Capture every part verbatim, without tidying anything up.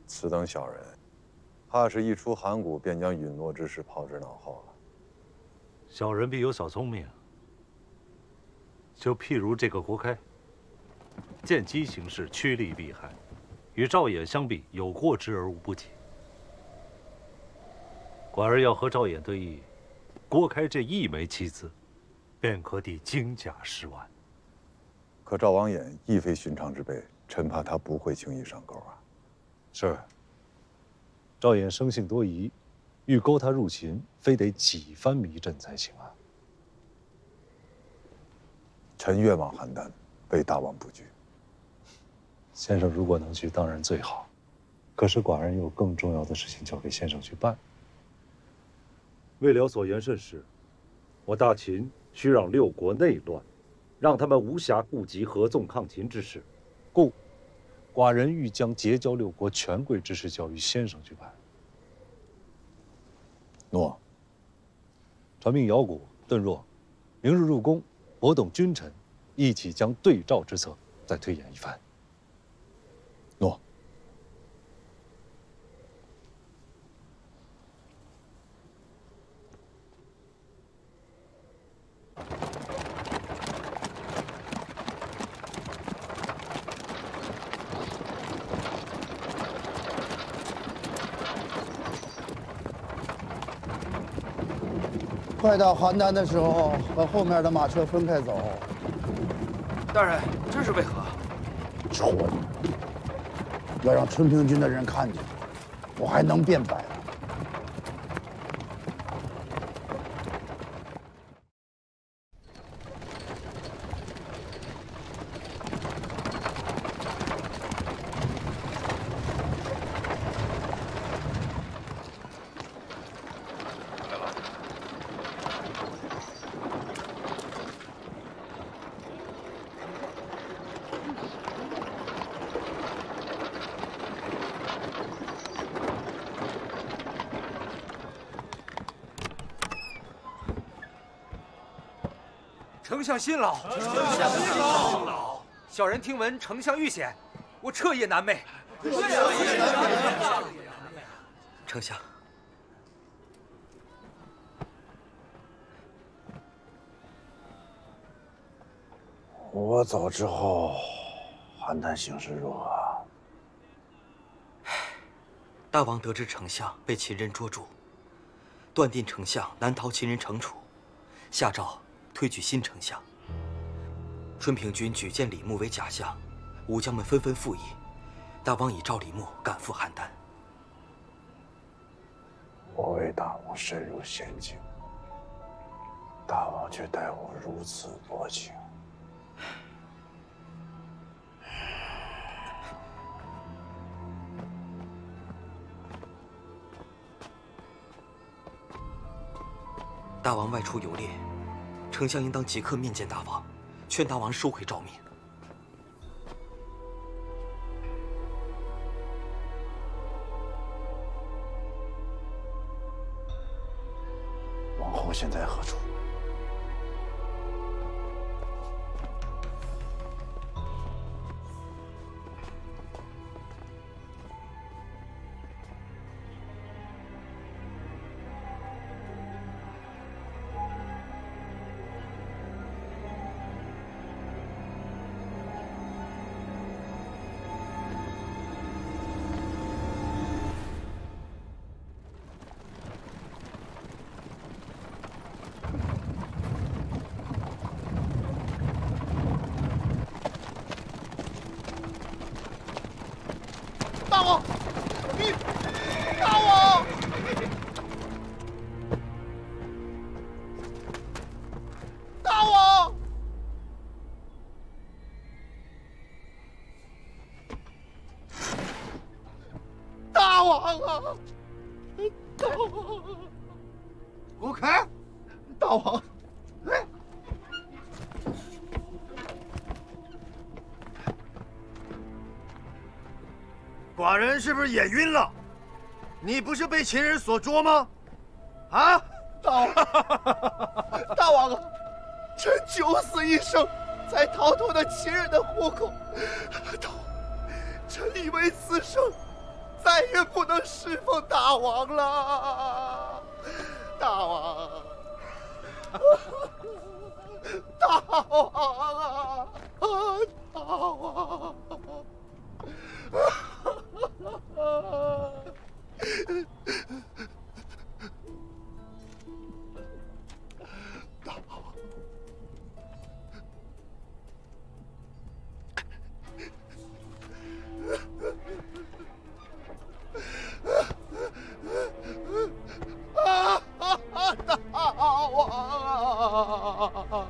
此等小人，怕是一出函谷便将允诺之事抛之脑后了。 小人必有小聪明。就譬如这个国开，见机行事，趋利避害，与赵衍相比，有过之而无不及。寡儿要和赵衍对弈，郭开这一枚棋子，便可抵金甲十万。 可赵王衍亦非寻常之辈，臣怕他不会轻易上钩啊。 是。赵衍生性多疑，欲勾他入秦，非得几番迷阵才行啊。 臣愿往邯郸，为大王布局。 先生如果能去，当然最好。可是寡人有更重要的事情交给先生去办。 魏辽所言甚是，我大秦需让六国内乱，让他们无暇顾及合纵抗秦之事， 故寡人欲将结交六国权贵之事交于先生去办。 诺。 传命姚贾、邓若，明日入宫，博懂君臣，一起将对赵之策再推演一番。 诺。 快到邯郸的时候，和后面的马车分开走。 大人，这是为何？ 错了，要让春平军的人看见，我还能辩白。 丞相辛劳，丞相辛劳。小人听闻丞相遇险，我彻夜难寐。丞相， 我走之后，邯郸形势如何？ 大王得知丞相被秦人捉住，断定丞相难逃秦人惩处，下诏推举新丞相。春平军举荐李牧为假相，武将们纷纷附议，大王已召李牧赶赴邯郸。 我为大王深入险境，大王却待我如此薄情。 大王外出游猎，丞相应当即刻面见大王，劝大王收回诏命。 王后现在何处？ 大王，你，大王，大王，大王啊，大王， 郭开， 大王，哎。 寡人是不是眼晕了？你不是被秦人所捉吗？啊！ 大王，大王啊！臣九死一生，才逃脱了秦人的虎口。大王，臣以为此生再也不能侍奉大王了。大王，大王啊，大王！大王，啊啊！大王啊！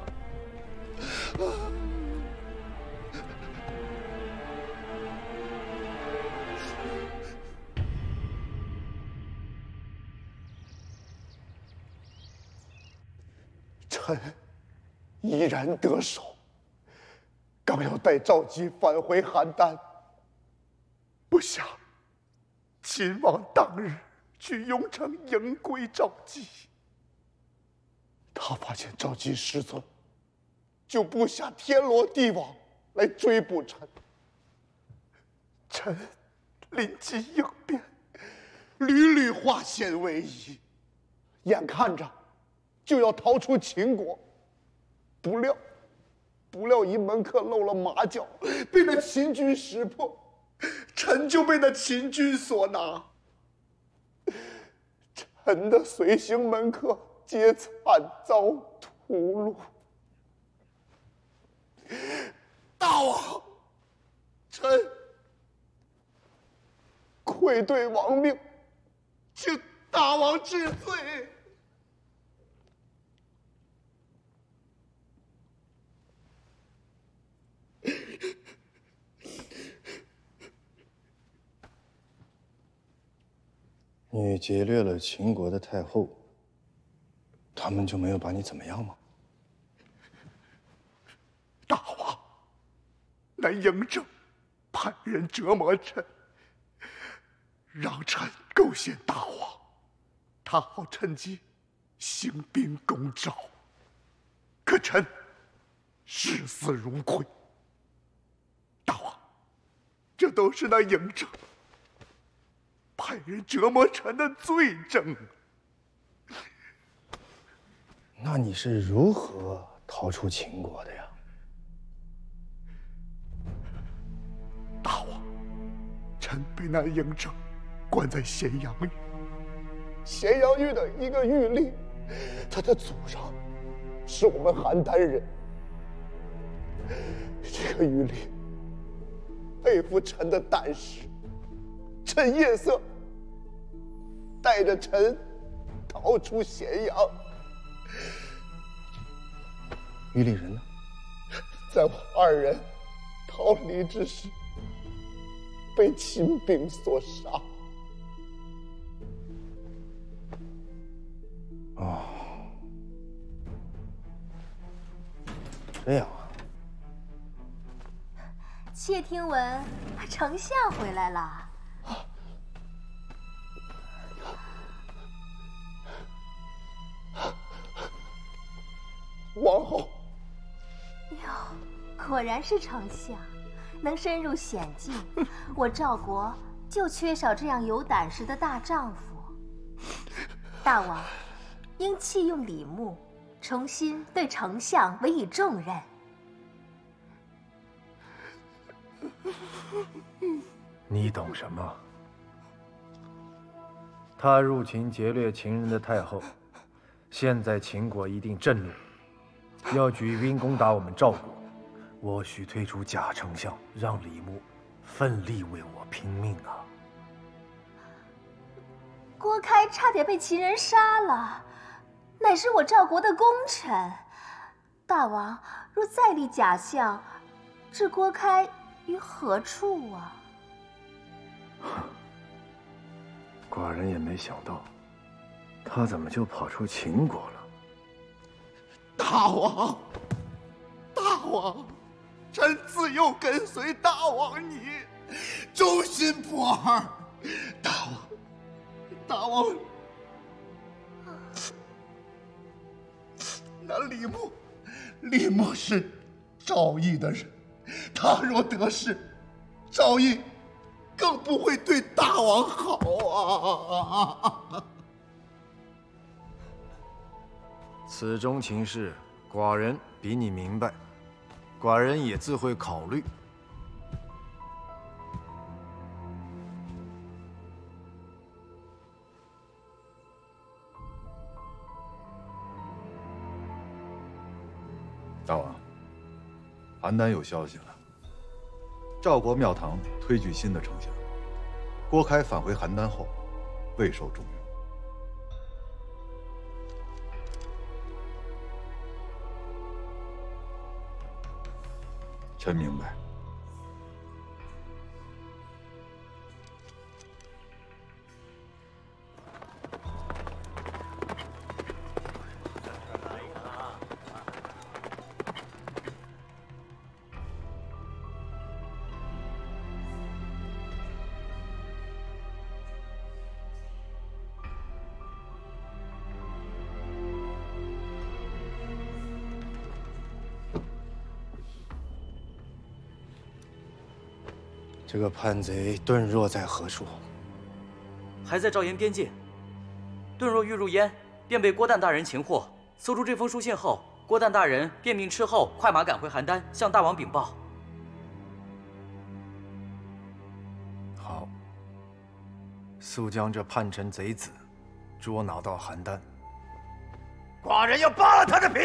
臣依然得手，刚要带赵姬返回邯郸，不想秦王当日去雍城迎归赵姬，他发现赵姬失踪，就布下天罗地网来追捕臣。臣临机应变，屡屡化险为夷，眼看着就要逃出秦国，不料，不料一门客露了马脚，被那秦军识破，臣就被那秦军所拿。臣的随行门客皆惨遭屠戮。大王，臣愧对王命，请大王治罪。 你劫掠了秦国的太后，他们就没有把你怎么样吗？ 大王，那嬴政派人折磨臣，让臣构陷大王，他好趁机兴兵攻赵。可臣视死如归。大王，这都是那嬴政派人折磨臣的罪证。 那你是如何逃出秦国的呀？ 大王，臣被那嬴政关在咸阳狱。咸阳狱的一个狱吏，他的祖上是我们邯郸人。这个狱吏佩服臣的胆识，趁夜色带着臣逃出咸阳。 狱吏人呢？ 在我二人逃离之时，被秦兵所杀。 哦，这样啊。 妾听闻丞相回来了。 王后， 哟，果然是丞相，能深入险境。我赵国就缺少这样有胆识的大丈夫。大王，应弃用李牧，重新对丞相委以重任。 你懂什么？他入秦劫掠秦人的太后，现在秦国一定震怒，要举兵攻打我们赵国。我需推出假丞相，让李牧奋力为我拼命啊！ 郭开差点被秦人杀了，乃是我赵国的功臣。大王若再立假相，置郭开于何处啊？ 寡人也没想到，他怎么就跑出秦国了？ 大王，大王，臣自幼跟随大王你，忠心不二。大王，大王，那李牧，李牧是赵义的人，他若得势，赵义更不会对大王好啊！ 此中情事，寡人比你明白，寡人也自会考虑。 大王，邯郸有消息了。赵国庙堂推举新的丞相，郭开返回邯郸后，未受重用。臣明白。 这个叛贼顿若在何处？ 还在赵延边境。顿若欲入燕，便被郭旦大人擒获。搜出这封书信后，郭旦大人便命斥候快马赶回邯郸，向大王禀报。 好，速将这叛臣贼子捉拿到邯郸。 寡人要扒了他的皮！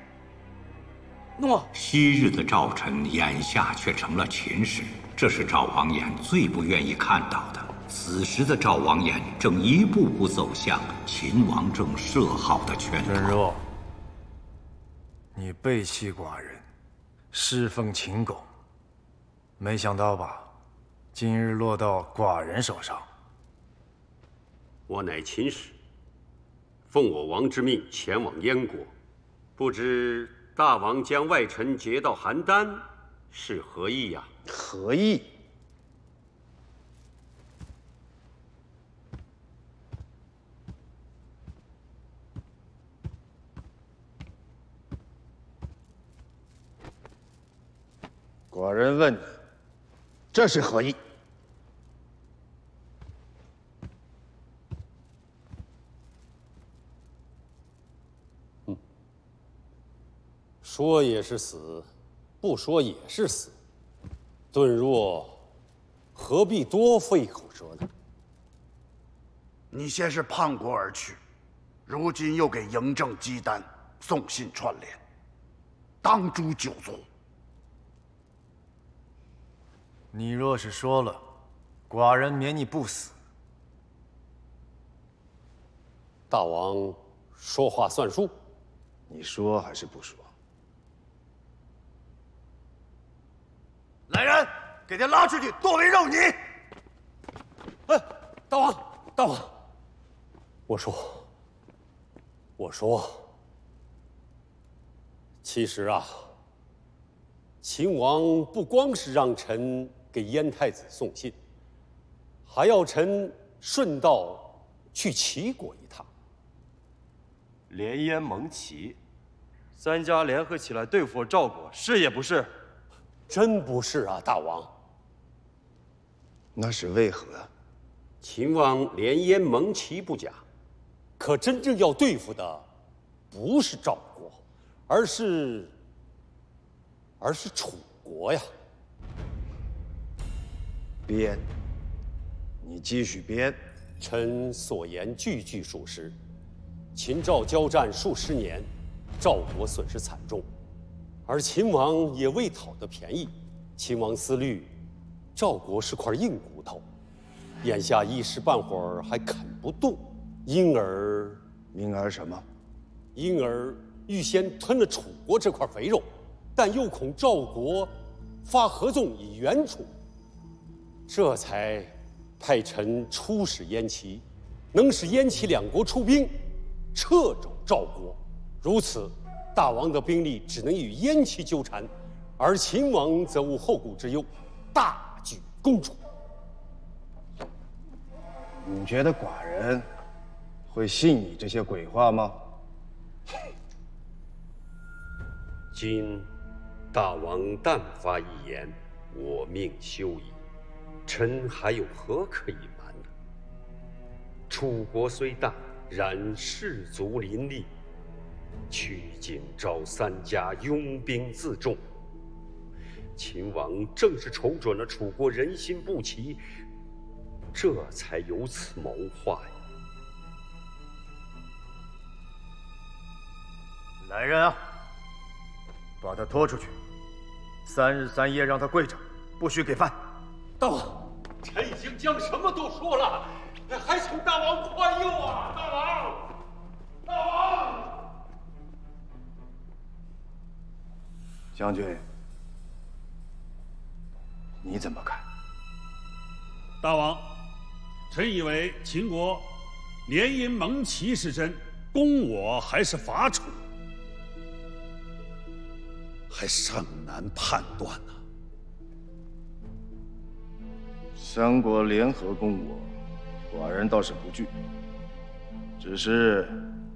诺。 昔日的赵臣，眼下却成了秦使。这是赵王衍最不愿意看到的。此时的赵王衍正一步步走向秦王政设好的圈套。 顿若，你背弃寡人，侍奉秦狗，没想到吧？今日落到寡人手上。 我乃秦使，奉我王之命前往燕国，不知大王将外臣劫到邯郸，是何意呀？ 何意？寡人问你，这是何意？ 嗯，说也是死，不说也是死。顿若，何必多费口舌呢？ 你先是叛国而去，如今又给嬴政姬丹送信串联，当诛九族。 你若是说了，寡人免你不死。 大王说话算数， 你说还是不说？ 来人，给他拉出去剁为肉泥！ 哎，大王，大王，我说，我说，其实啊，秦王不光是让臣给燕太子送信，还要臣顺道去齐国一趟。 联燕盟齐，三家联合起来对付赵国，是也不是？ 真不是啊，大王。 那是为何？ 秦王联燕盟齐不假， 可真正要对付的，不是赵国，而是，而是楚国呀。 编，你继续编。 臣所言句句属实。秦赵交战数十年，赵国损失惨重。而秦王也未讨得便宜，秦王思虑，赵国是块硬骨头，眼下一时半会儿还啃不动，因而， 因而什么？ 因而预先吞了楚国这块肥肉，但又恐赵国发合纵以援楚，这才派臣出使燕齐，能使燕齐两国出兵，掣肘赵国。如此，大王的兵力只能与燕齐纠缠，而秦王则无后顾之忧，大举攻楚。 你觉得寡人会信你这些鬼话吗？ 今大王但发一言，我命休矣。 臣还有何可隐瞒呢？楚国虽大，然士卒林立，曲靖赵三家拥兵自重。秦王正是瞅准了楚国人心不齐，这才有此谋划呀。 来人啊，把他拖出去，三日三夜让他跪着，不许给饭。 大王，臣已经将什么都说了，还请大王宽宥啊！大王，大王， 将军，你怎么看？ 大王，臣以为秦国联姻盟齐是真，攻我还是伐楚，还尚难判断呢、啊。 三国联合攻我，寡人倒是不惧，只是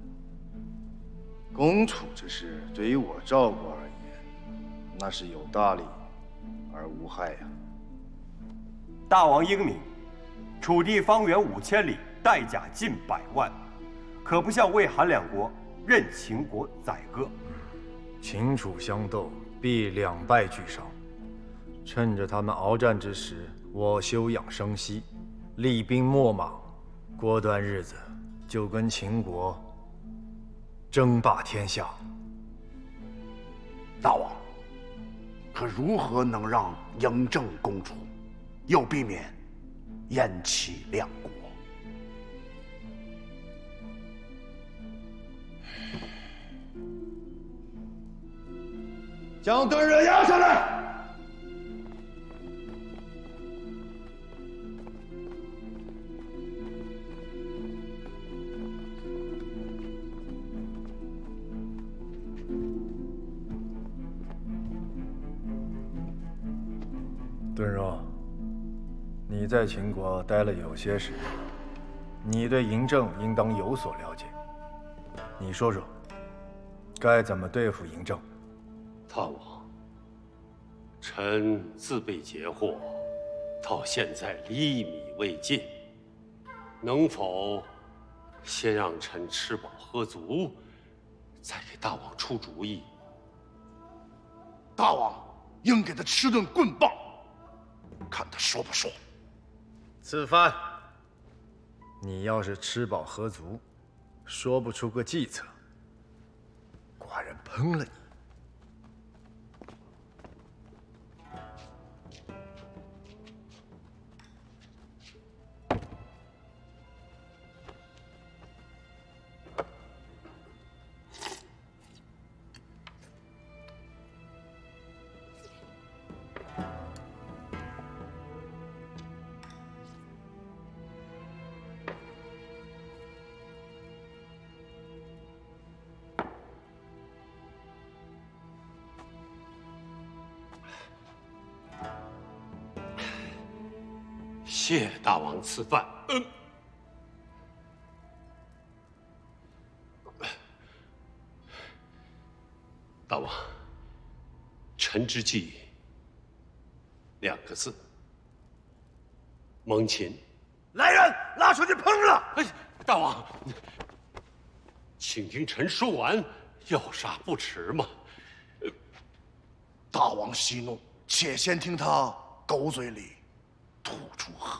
攻楚之事，对于我赵国而言，那是有大利而无害呀、啊。 大王英明，楚地方圆五千里，带甲近百万，可不像魏韩两国任秦国宰割。 秦楚相斗，必两败俱伤。趁着他们鏖战之时，我休养生息，厉兵秣马，过段日子就跟秦国争霸天下。 大王，可如何能让嬴政攻楚，又避免燕齐两国？ 将盾热压下来！ 顿若，你在秦国待了有些时间，你对嬴政应当有所了解。你说说，该怎么对付嬴政？ 大王，臣自被劫获，到现在粒米未进，能否先让臣吃饱喝足，再给大王出主意？ 大王应给他吃顿棍棒，看他说不说。 此番，你要是吃饱喝足，说不出个计策，寡人烹了你。 谢大王赐饭。嗯。大王，臣之计两个字：蒙秦。 来人，拉出去烹了！ 哎，大王，请听臣说完，要杀不迟嘛。 大王息怒，且先听他狗嘴里吐出河。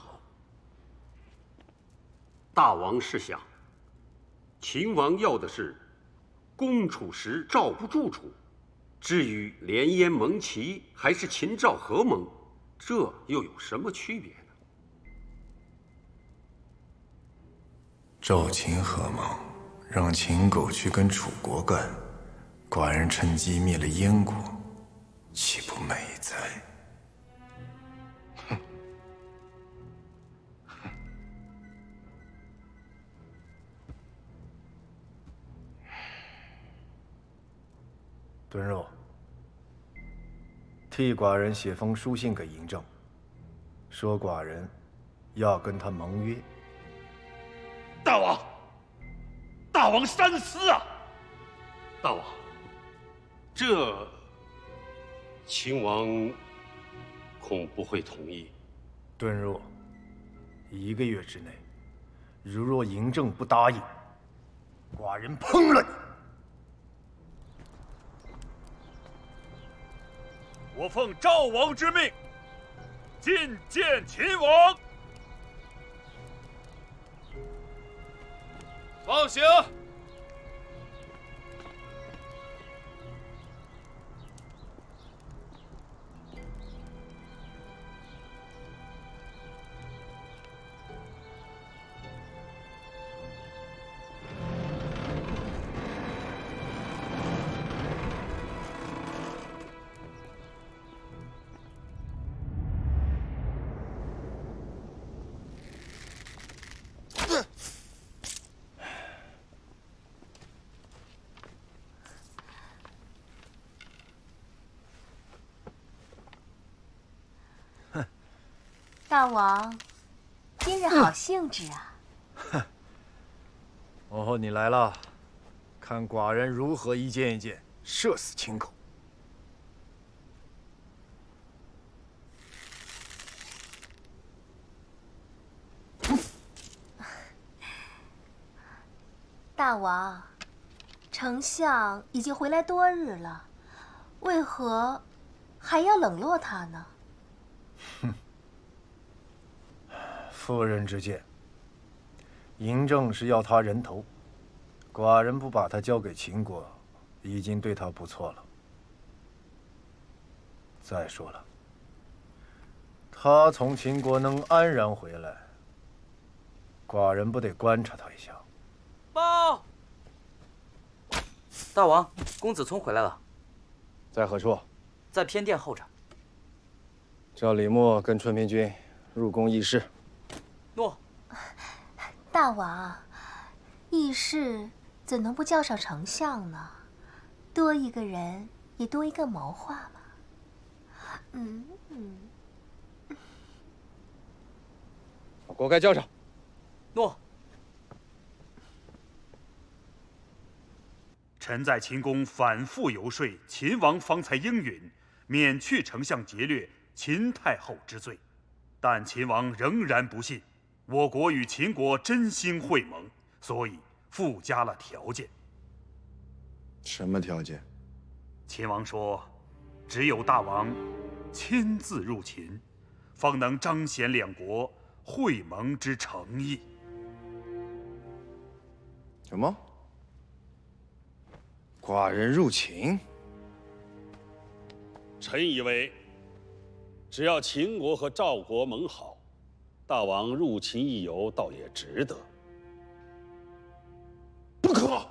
大王试想，秦王要的是攻楚时罩不住楚，至于联燕盟齐还是秦赵合盟，这又有什么区别呢？ 赵秦合盟，让秦狗去跟楚国干，寡人趁机灭了燕国，岂不美哉？敦肉，替寡人写封书信给嬴政，说寡人要跟他盟约。 大王，大王三思啊！ 大王，这秦王恐不会同意。 顿若，一个月之内，如若嬴政不答应，寡人烹了你！ 我奉赵王之命，觐见秦王。 放行。 大王，今日好兴致啊！ 哼，王后你来了，看寡人如何一剑一剑射死秦口。 大王，丞相已经回来多日了，为何还要冷落他呢？ 哼。夫人之见，嬴政是要他人头，寡人不把他交给秦国，已经对他不错了。再说了，他从秦国能安然回来，寡人不得观察他一下。 报，大王，公子聪回来了。 在何处？ 在偏殿候着。 叫李牧跟春平君入宫议事。 诺。 大王，议事怎能不叫上丞相呢？多一个人，也多一个谋划嘛。嗯嗯。 把锅盖叫上。 诺。 臣在秦宫反复游说，秦王方才应允，免去丞相劫掠秦太后之罪，但秦王仍然不信。我国与秦国真心会盟，所以附加了条件。 什么条件？ 秦王说，只有大王亲自入秦，方能彰显两国会盟之诚意。 什么？寡人入秦？ 臣以为，只要秦国和赵国盟好，大王入秦一游倒也值得。 不可！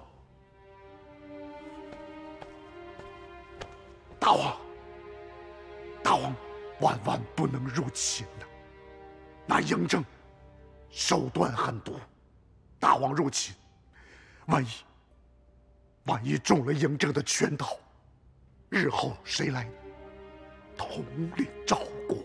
大王，大王万万不能入秦呐！那嬴政手段狠毒，大王入秦，万一万一中了嬴政的圈套，日后谁来统领赵国？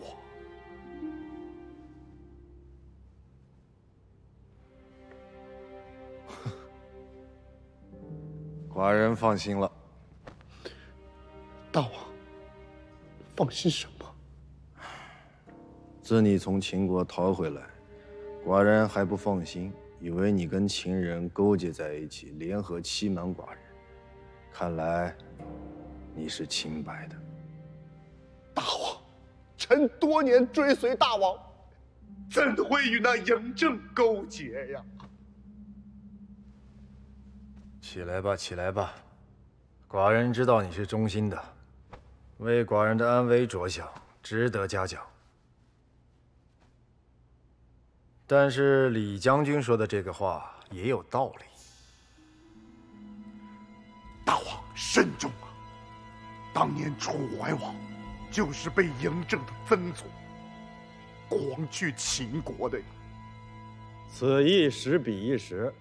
寡人放心了。 大王，放心什么？ 自你从秦国逃回来，寡人还不放心，以为你跟秦人勾结在一起，联合欺瞒寡人。看来你是清白的。 大王，臣多年追随大王，怎会与那嬴政勾结呀？ 起来吧，起来吧，寡人知道你是忠心的，为寡人的安危着想，值得嘉奖。但是李将军说的这个话也有道理。 大王慎重啊！当年楚怀王就是被嬴政的曾祖广去秦国的呀。 此一时彼一时。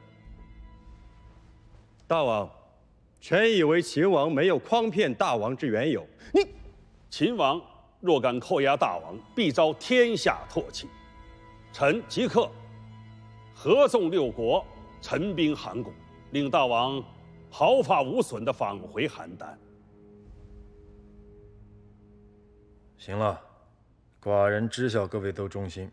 大王，臣以为秦王没有诓骗大王之缘由。 你，秦王若敢扣押大王，必遭天下唾弃。臣即刻合纵六国，陈兵函谷，令大王毫发无损地返回邯郸。 行了， 寡人知晓各位都忠心。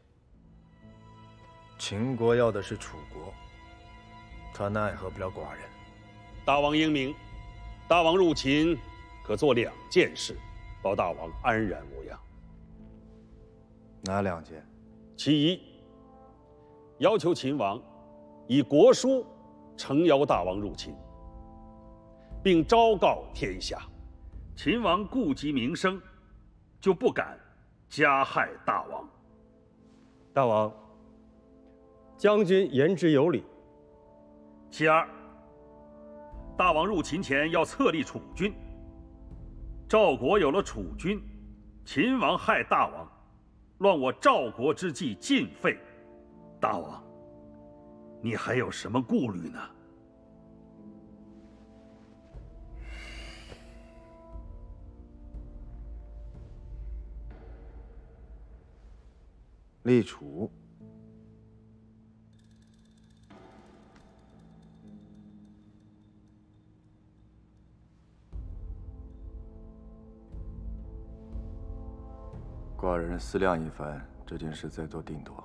秦国要的是楚国，他奈何不了寡人。 大王英明，大王入秦可做两件事，保大王安然无恙。 哪两件？ 其一，要求秦王以国书诚邀大王入秦，并昭告天下， 秦王顾及名声，就不敢加害大王。 大王，将军言之有理。 其二，大王入秦前要册立楚军。赵国有了楚军，秦王害大王，乱我赵国之计尽废。大王，你还有什么顾虑呢？ 立楚。寡人思量一番，这件事再做定夺。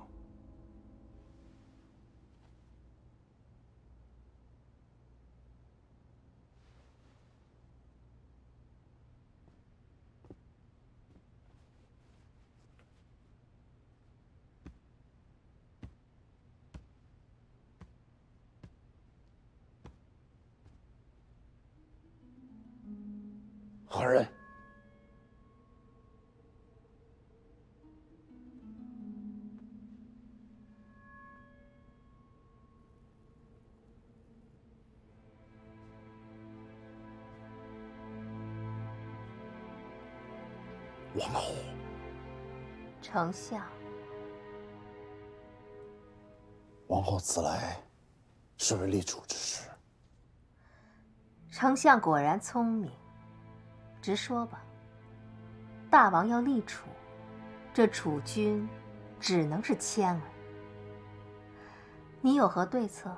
何人？王后。 丞相， 王后此来，是为立楚之事。 丞相果然聪明。直说吧，大王要立楚，这楚军只能是谦儿。你有何对策？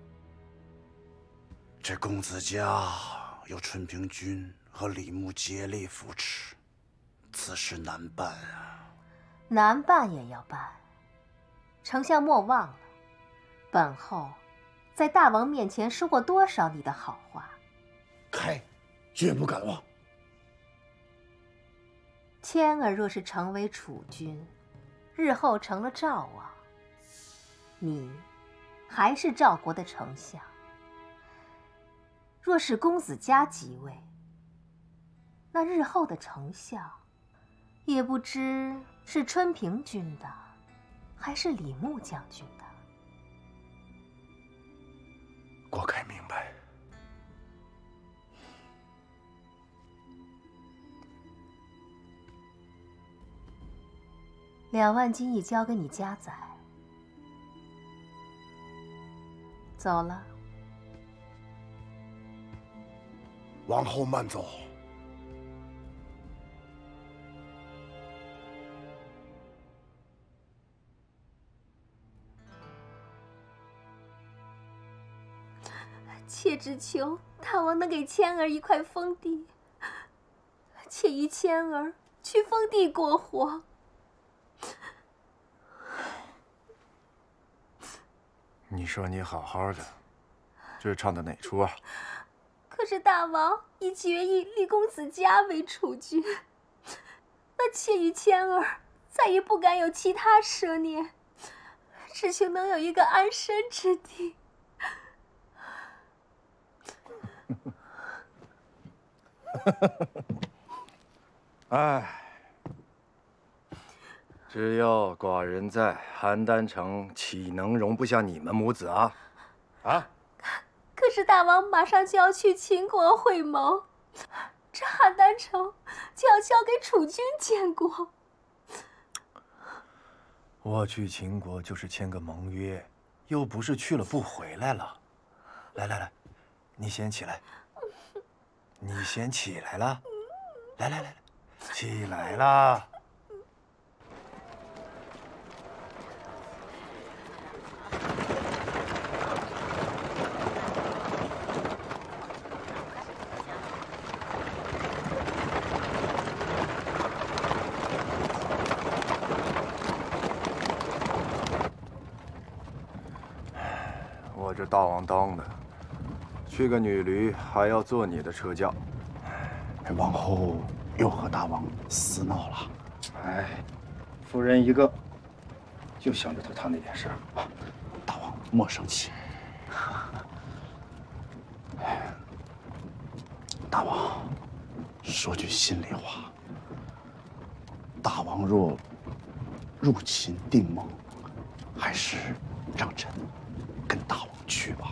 这公子家有春平君和李牧竭力扶持，此事难办啊。 难办也要办。丞相莫忘了，本后在大王面前说过多少你的好话。 开，绝不敢忘。 谦儿若是成为楚君，日后成了赵王，你还是赵国的丞相。若是公子家即位，那日后的丞相，也不知是春平君的，还是李牧将军的。 郭开明白。 两万金已交给你家宰，走了。 王后慢走。 妾只求大王能给谦儿一块封地，妾与谦儿去封地过活。 你说你好好的，这是唱的哪出啊？ 可是大王已决意立公子家为储君，那妾与谦儿再也不敢有其他奢念，只求能有一个安身之地。 哎。只要寡人在，邯郸城岂能容不下你们母子啊？啊！ 可是大王马上就要去秦国会盟，这邯郸城就要交给楚军监国。 我去秦国就是签个盟约，又不是去了不回来了。来来来，你先起来，你先起来了，来来来来，起来啦！ 是大王当的，去个女驴还要坐你的车驾。 王后又和大王私闹了。 哎，夫人一个，就想着他他那点事儿。 大王莫生气。大王，说句心里话，大王若入秦定盟，还是让臣跟大王去吧。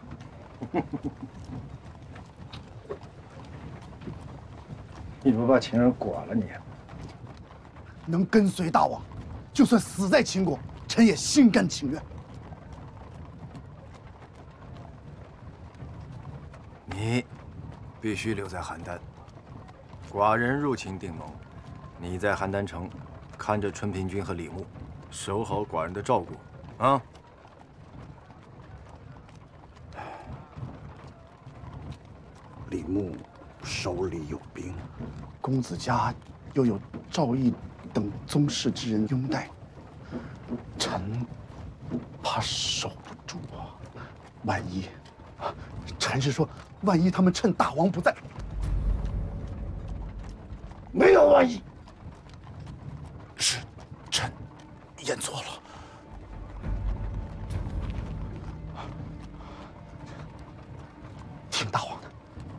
你不怕秦人剐了你？ 能跟随大王，就算死在秦国，臣也心甘情愿。 你必须留在邯郸。寡人入秦定盟，你在邯郸城看着春平君和李牧，守好寡人的照顾，啊！ 李牧手里有兵，公子家又有赵毅等宗室之人拥戴，臣怕守不住啊！万一，臣是说，万一他们趁大王不在，没有万一，是臣言错了。听大王的。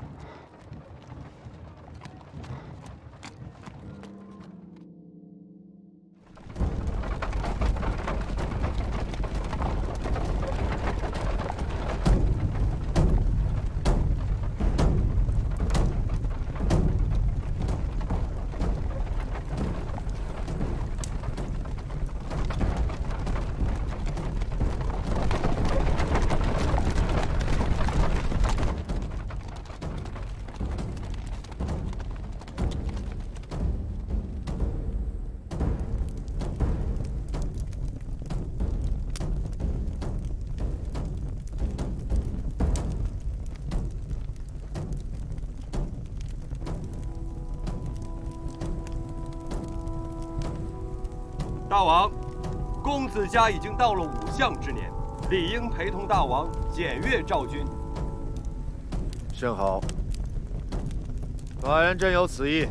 大王，公子家已经到了五相之年，理应陪同大王检阅赵军。 甚好，寡人正有此意。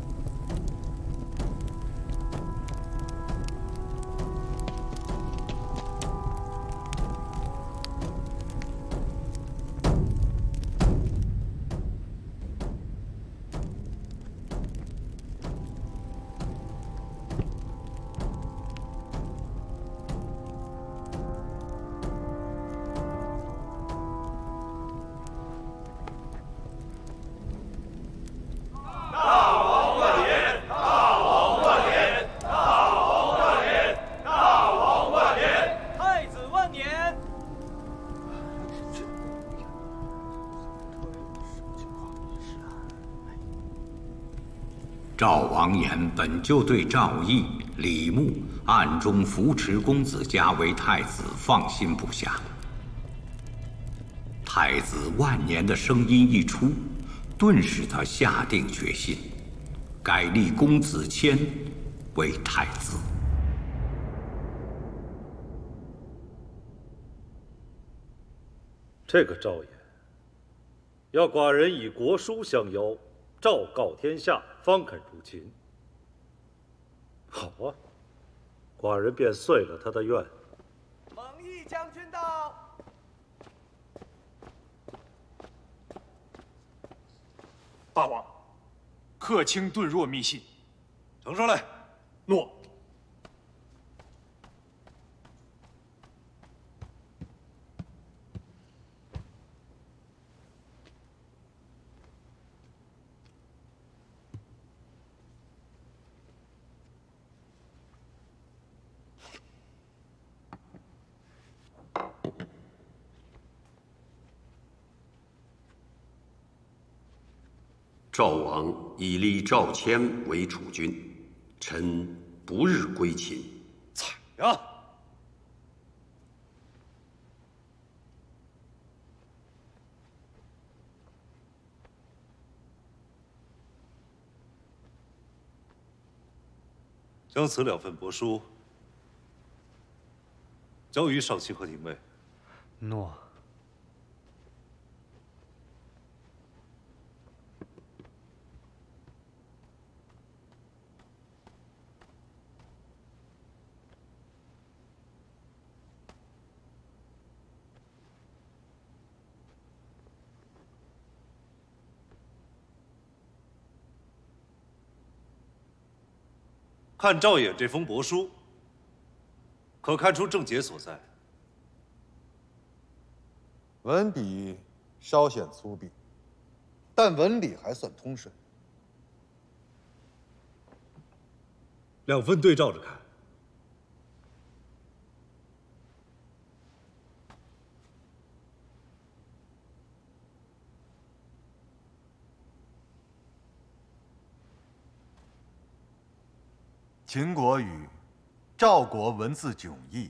赵王衍本就对赵毅、李牧暗中扶持公子家为太子放心不下。太子万年的声音一出，顿使他下定决心，改立公子谦为太子。 这个赵衍，要寡人以国书相邀，昭告天下，方肯入秦。好啊，寡人便遂了他的愿。 蒙毅将军到。 大王，客卿顿若密信， 呈上来。 诺。 赵王已立赵谦为储君，臣不日归秦。 采呀！将此两份帛书交于上卿和廷尉。 诺。 看赵衍这封帛书，可看出症结所在。 文笔稍显粗鄙，但文理还算通顺。 两份对照着看。 秦国与赵国文字迥异。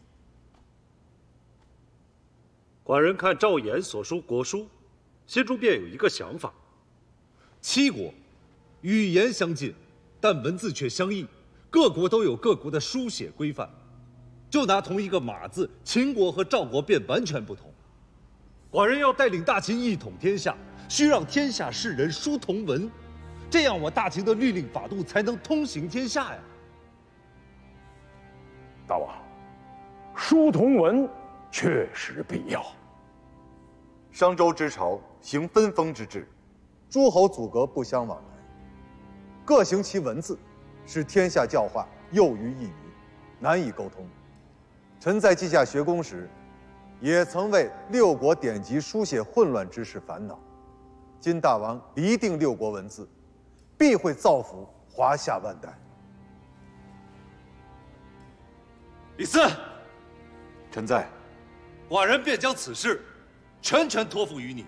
寡人看赵衍所书国书，心中便有一个想法： 七国语言相近，但文字却相异。各国都有各国的书写规范，就拿同一个“马”字，秦国和赵国便完全不同。寡人要带领大秦一统天下，需让天下士人书同文，这样我大秦的律令法度才能通行天下呀。 大王，书同文确实必要。 商周之朝行分封之制，诸侯阻隔不相往来，各行其文字，使天下教化囿于一隅，难以沟通。臣在稷下学宫时，也曾为六国典籍书写混乱之事烦恼。今大王厘定六国文字，必会造福华夏万代。 李斯， 臣在。 寡人便将此事全权托付于你。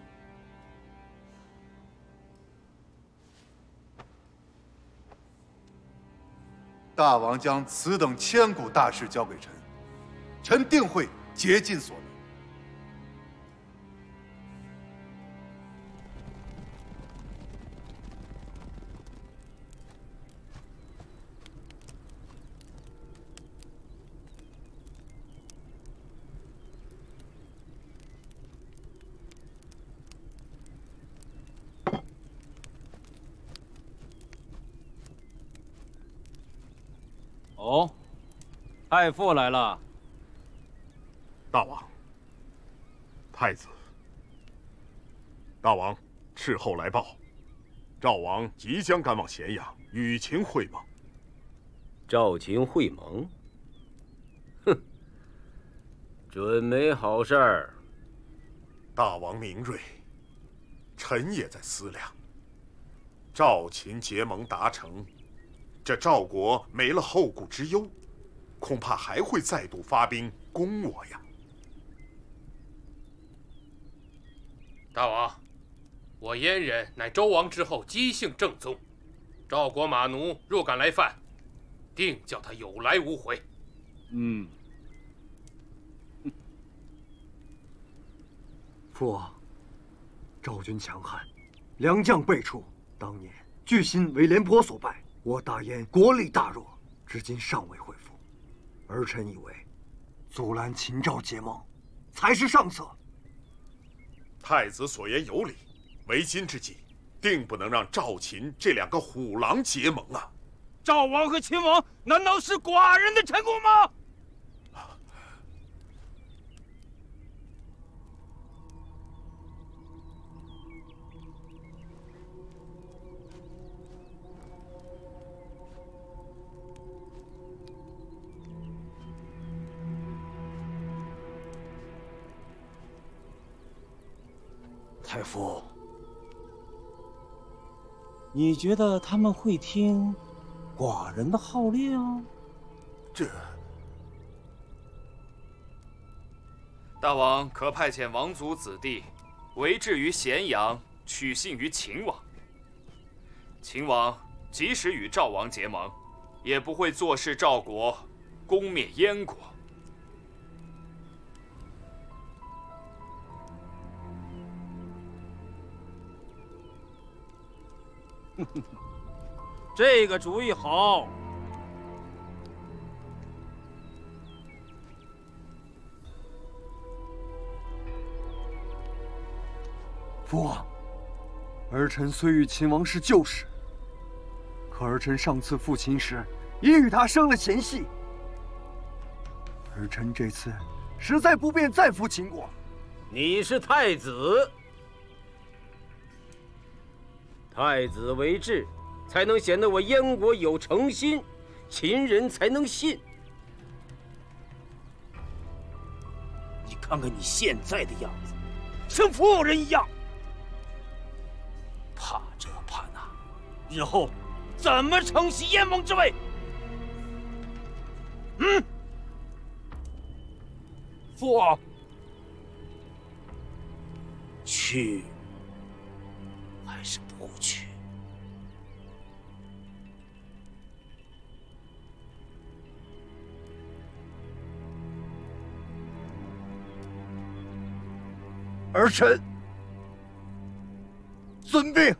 大王将此等千古大事交给臣，臣定会竭尽所能。 哦，太傅来了。 大王，太子，大王，斥候来报，赵王即将赶往咸阳与秦会盟。 赵秦会盟？哼，准没好事儿。 大王明锐，臣也在思量，赵秦结盟达成。这赵国没了后顾之忧，恐怕还会再度发兵攻我呀。 大王，我燕人乃周王之后姬姓正宗，赵国马奴若敢来犯，定叫他有来无回。 嗯。 父王，赵军强悍，良将辈出，当年巨心为廉颇所败。我大燕国力大弱，至今尚未恢复。儿臣以为，阻拦秦赵结盟，才是上策。 太子所言有理，为今之计，定不能让赵秦这两个虎狼结盟啊！ 赵王和秦王难道是寡人的臣顾吗？ 太傅， 你觉得他们会听寡人的号令？ 这， 大王可派遣王族子弟围至于咸阳，取信于秦王。秦王即使与赵王结盟，也不会坐视赵国攻灭燕国。 这个主意好。 父王，儿臣虽与秦王是旧识，可儿臣上次赴秦时也与他生了嫌隙。儿臣这次实在不便再赴秦国。 你是太子。太子为质，才能显得我燕国有诚心， 秦人才能信。你看看你现在的样子，像富有人一样，怕这怕那，日后怎么承袭燕王之位？嗯，父王，去还是不去？ 儿臣遵命。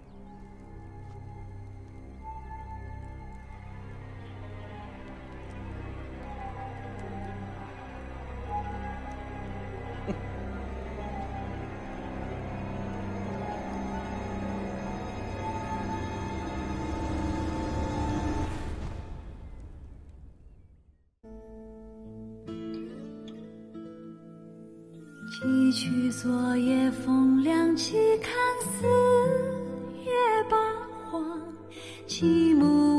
几曲昨夜风凉，起看四月八荒，起幕